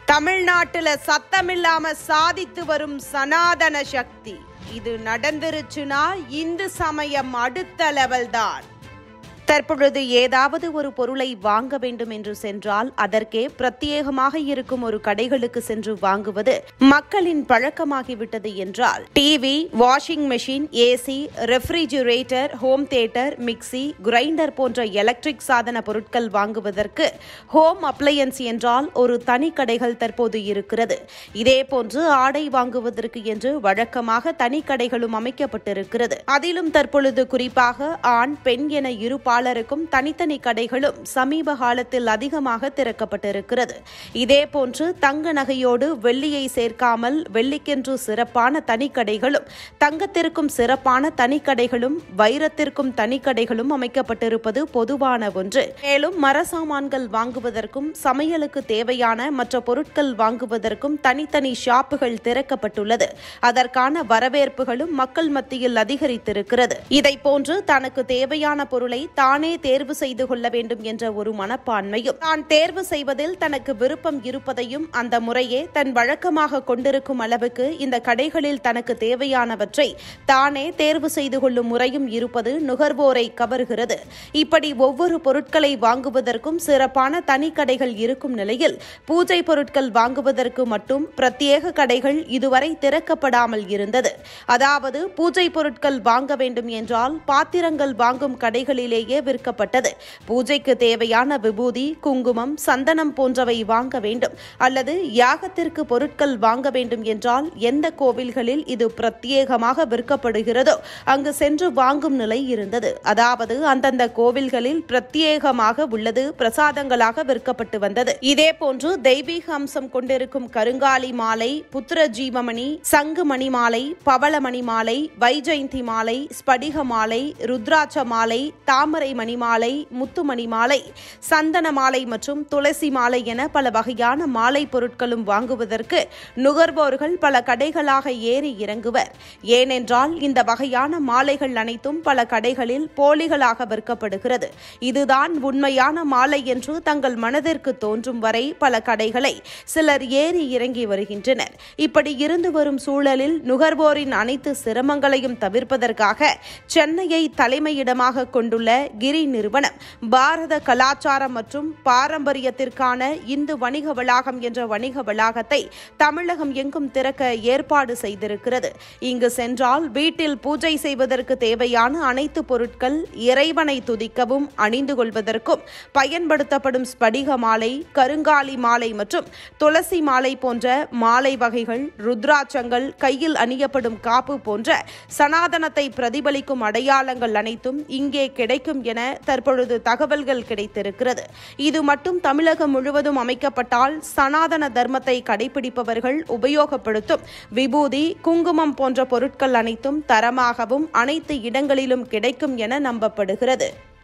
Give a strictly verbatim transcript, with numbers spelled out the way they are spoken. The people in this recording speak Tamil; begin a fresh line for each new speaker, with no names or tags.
தமிழ்நாட்டுல சத்தமில்லாம சாதித்து வரும் சனாதன சக்தி. இது நடந்துருச்சுன்னா இந்து சமயம் அடுத்த லெவல் தான். தற்பொழுது ஏதாவது ஒரு பொருளை வாங்க வேண்டும் என்று சென்றால் அதற்கே பிரத்யேகமாக இருக்கும் ஒரு கடைகளுக்கு சென்று வாங்குவது மக்களின் பழக்கமாகிவிட்டது என்றால், TV, washing machine, AC, refrigerator, home theatre, mixie, grinder போன்ற எலக்ட்ரிக் சாதன பொருட்கள் வாங்குவதற்கு ஹோம் அப்ளையன்ஸ் என்றால் ஒரு தனி கடைகள் தற்போது இருக்கிறது. இதேபோன்று ஆடை வாங்குவதற்கு என்று வழக்கமாக தனி கடைகளும் அமைக்கப்பட்டிருக்கிறது. அதிலும் தற்பொழுது குறிப்பாக ஆண், பெண் என இரு க்கும் தனித்தனி கடைகளும் சமீப காலத்தில் அதிகமாக திறக்கப்பட்டிருக்கிறது. இதேபோன்று தங்க நகையோடு வெள்ளியை சேர்க்காமல் வெள்ளிக்கென்று சிறப்பான தனிக்கடைகளும், தங்கத்திற்கும் சிறப்பான தனிக்கடைகளும், வைரத்திற்கும் தனிக்கடைகளும் அமைக்கப்பட்டிருப்பது பொதுவான ஒன்று. மேலும் மரசாமான்கள் வாங்குவதற்கும் சமையலுக்கு தேவையான மற்ற பொருட்கள் வாங்குவதற்கும் தனித்தனி ஷாப்புகள் திறக்கப்பட்டுள்ளது. அதற்கான வரவேற்புகளும் மக்கள் மத்தியில் அதிகரித்திருக்கிறது. இதைப்போன்று தனக்கு தேவையான பொருளை தானே தேர்வு செய்து கொள்ள வேண்டும் என்ற ஒரு மனப்பான்மையும், தான் தேர்வு செய்வதில் தனக்கு விருப்பம் இருப்பதையும் அந்த முறையே தன் வழக்கமாக கொண்டிருக்கும் அளவுக்கு இந்த கடைகளில் தனக்கு தேவையானவற்றை தானே தேர்வு செய்து கொள்ளும் முறையும் இருப்பது நுகர்வோரை கவர்கிறது. இப்படி ஒவ்வொரு பொருட்களை வாங்குவதற்கும் சிறப்பான தனி கடைகள் இருக்கும் நிலையில், பூஜை பொருட்கள் வாங்குவதற்கு மட்டும் பிரத்யேக கடைகள் இதுவரை திறக்கப்படாமல் இருந்தது. அதாவது பூஜை பொருட்கள் வாங்க வேண்டும் என்றால் பாத்திரங்கள் வாங்கும் கடைகளிலேயே விற்கப்பட்டது. பூஜைக்கு தேவையான விபூதி, குங்குமம், சந்தனம் போன்றவை வாங்க வேண்டும் அல்லது யாகத்திற்கு பொருட்கள் வாங்க வேண்டும் என்றால் எந்த கோவில்களில் இது பிரத்யேகமாக விற்கப்படுகிறதோ அங்கு சென்று வாங்கும் நிலை இருந்தது. அதாவது அந்தந்த கோவில்களில் பிரத்யேகமாக உள்ளது பிரசாதங்களாக விற்கப்பட்டு வந்தது. இதேபோன்று தெய்வீக அம்சம் கொண்டிருக்கும் கருங்காலி மாலை, புத்திர ஜீவமணி, சங்கு மணி மாலை, பவளமணி மாலை, வைஜெயந்தி மாலை, ஸ்படிக மாலை, ருத்ராட்ச மாலை, தாமரை மணிமாலை, முத்து மணிமாலை, சந்தன மாலை மற்றும் துளசி மாலை என பல வகையான மாலை பொருட்களும் வாங்குவதற்கு நுகர்வோர்கள் பல கடைகளாக ஏறி இறங்குவர். ஏனென்றால் இந்த வகையான மாலைகள் அனைத்தும் பல கடைகளில் போலிகளாக விற்கப்படுகிறது. இதுதான் உண்மையான மாலை என்று தங்கள் மனதிற்கு தோன்றும் வரை பல கடைகளை சிலர் ஏறி இறங்கி வருகின்றனர். இப்படி இருந்து வரும் சூழலில் நுகர்வோரின் அனைத்து சிரமங்களையும் தவிர்ப்பதற்காக சென்னையை தலைமையிடமாக கொண்டுள்ள கிரி நிறுவனம் பாரத கலாச்சாரம் மற்றும் பாரம்பரியத்திற்கான இந்து வணிக வளாகம் என்ற வணிக வளாகத்தை தமிழகம் எங்கும் திறக்க ஏற்பாடு செய்திருக்கிறது. இங்கு சென்றால் வீட்டில் பூஜை செய்வதற்கு தேவையான அனைத்து பொருட்கள், இறைவனை துதிக்கவும் அணிந்து கொள்வதற்கும் பயன்படுத்தப்படும் ஸ்படிக மாலை, கருங்காலி மாலை மற்றும் துளசி மாலை போன்ற மாலை வகைகள், ருத்ராட்சங்கள், கையில் அணியப்படும் காப்பு போன்ற சனாதனத்தை பிரதிபலிக்கும் அடையாளங்கள் அனைத்தும் இங்கே கிடைக்கும் என தற்பொழுது தகவல்கள் கிடைத்திருக்கிறது. இது மட்டும் தமிழகம் முழுவதும் அமைக்கப்பட்டால் சனாதன தர்மத்தை கடைபிடிப்பவர்கள் உபயோகப்படுத்தும் விபூதி, குங்குமம் போன்ற பொருட்கள் அனைத்தும் தரமாகவும் அனைத்து இடங்களிலும் கிடைக்கும் என நம்பப்படுகிறது.